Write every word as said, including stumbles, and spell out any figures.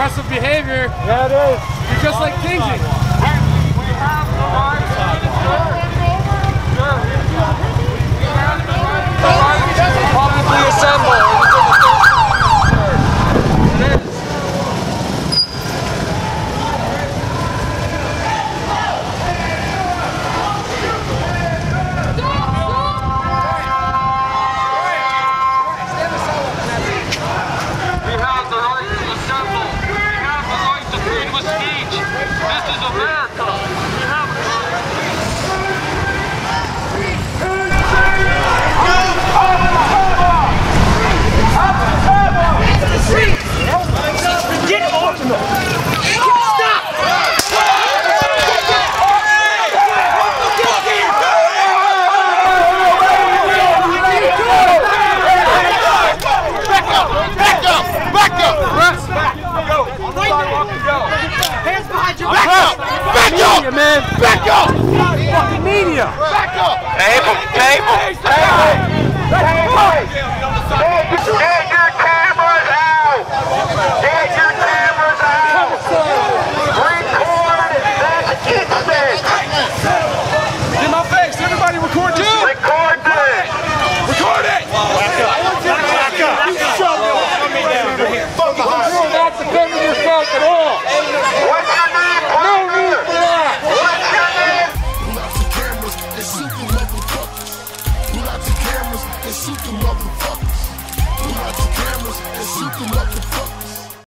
aggressive behavior. Yeah, it is. You're just like Taze. We have the right to publicly assemble. Man, back up! Fucking media! Back up! Table! Table! Table! Table! Table!